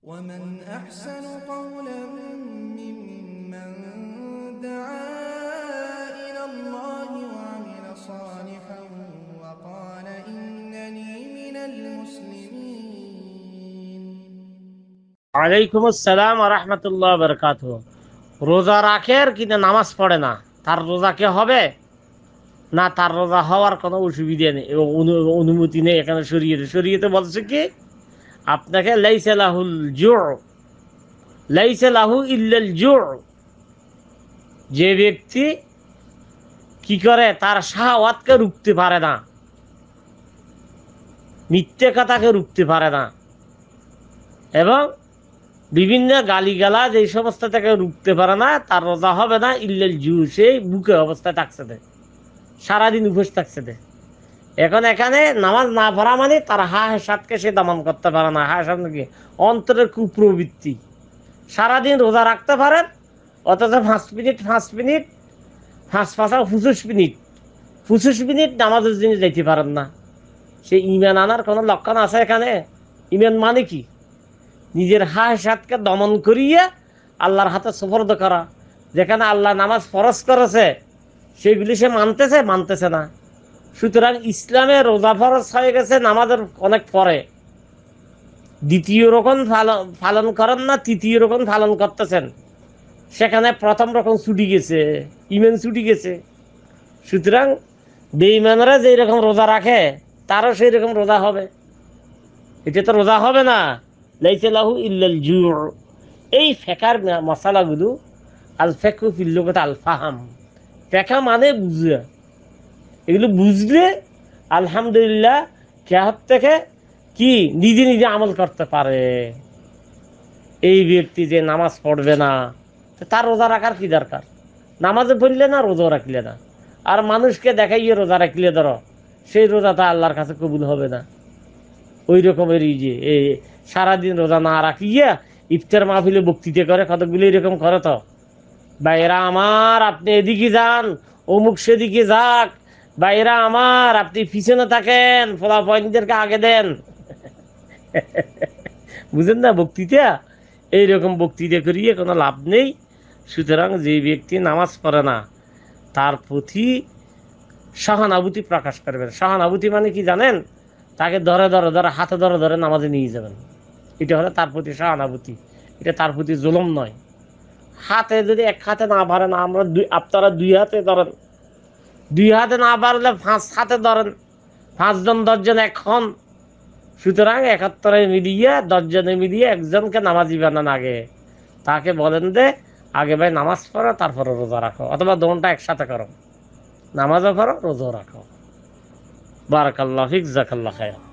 ومن أحسن قولا ممن دعا إلى الله وعمل صالحا وقال إنني من المسلمين। ওয়ালাইকুম আসসালাম ওয়া রাহমাতুল্লাহি ওয়া বারাকাতুহু। রোজা রাখে আর কিন্তু নামাজ পড়ে না, তার রোজা কি হবে? না, তার রোজা হওয়ার কোনো অসুবিধা নেই, অনুমতি নেই এখানে শরীয়তে বলছে কি, আপনাকে লাইসা লাহুল জু', লাইসা লাহু ইল্লাল জু'। যে ব্যক্তি কি করে তার শাহওয়াতকে রুখতে পারে না, মিথ্যে কথাকে রুখতে পারে না, এবং বিভিন্ন গালিগালাজ এই সমস্ত থেকে রুখতে পারে না, তার রোজা হবে না। ইল্লাল জু, সেই বুকে অবস্থায় থাকছে দে, সারাদিন উপোস থাকছে দে। এখন এখানে নামাজ না পড়া মানে তার হাসাতকে সে দমন করতে পারে না। হাসাত নাকি অন্তরের কুপ্রবৃত্তি। সারাদিন রোজা রাখতে পারেন, অথচ 5 মিনিট 25 মিনিট নামাজের জিনিস যাইতে পারেন না। সে ইমান আনার কোনো লক্ষণ আছে এখানে? ইমান মানে কি? নিজের হাসাতকে দমন করিয়ে আল্লাহর হাতে সুপর্দ করা। যেখানে আল্লাহ নামাজ ফরজ করেছে সেগুলি সে মানতেছে না। সুতরাং ইসলামে রোজা ফরজ হয়ে গেছে নামাজের অনেক পরে। দ্বিতীয় রকম পালন করেন না, তৃতীয় রকম পালন করতেছেন। সেখানে প্রথম রকম ছুটি গেছে, ইমান ছুটি গেছে। সুতরাং বেঈমানরা যেই রকম রোজা রাখে তারও সেই রকম রোজা হবে। এটা তো রোজা হবে না। লাইসা লাহু ইল্লাল জু'। এই ফেকার মশালাগুলো, আল ফেকু ফিল লুগাত আল ফাহাম। ফেকা মানে বুঝা। এগুলো বুঝলে আলহামদুলিল্লাহ কিয়ামত থেকে কি নিজে নিজে আমল করতে পারে। এই ব্যক্তি যে নামাজ পড়বে না, তার রোজা রাখার কি দরকার? নামাজে পড়লে না, রোজা রাখলে না। আর মানুষকে দেখাইয়ে রোজা রাখলে ধরো, সেই রোজাটা আল্লাহর কাছে কবুল হবে না। ওই রকমের এই যে সারাদিন রোজা না রাখিয়া ইফতার মাহফিলে বক্তৃতা করে, কতগুলো এরকম করে। তো ভাইরা আমার, আপনি এদিকে যান, অমুক সেদিকে যাক। ভাইরা আমার, আপনি পিছনে থাকেন, ফলা পয়েন্টদেরকে আগে দেন। বুঝেন না বক্তৃতা? এইরকম বক্তৃতা করিয়ে কোনো লাভ নেই। সুতরাং যে ব্যক্তি নামাজ পড়ে না তার প্রতি সহানুভূতি প্রকাশ করবেন। সহানুভূতি মানে কি জানেন? তাকে ধরে হাতে ধরে নামাজে নিয়ে যাবেন। এটা হলো তার প্রতি সহানুভূতি। এটা তার প্রতি জুলুম নয়। হাতে যদি এক হাতে না পারেন, আপনারা 2 হাতে ধরেন। 2 হাতে না পারলে 5 হাতে ধরেন। 5 জন 10 জন এক হন। সুতরাং 71 মিলিয়ে 10 জনে মিলিয়ে একজনকে নামাজি বানান। আগে তাকে বলেন যে আগে ভাই নামাজ পড়ো, তারপরে রোজা রাখো, অথবা দোনটা একসাথে করো, নামাজও করো রোজাও রাখো। বারাকাল্লাহু ফিক, জাযাকাল্লাহু খায়র।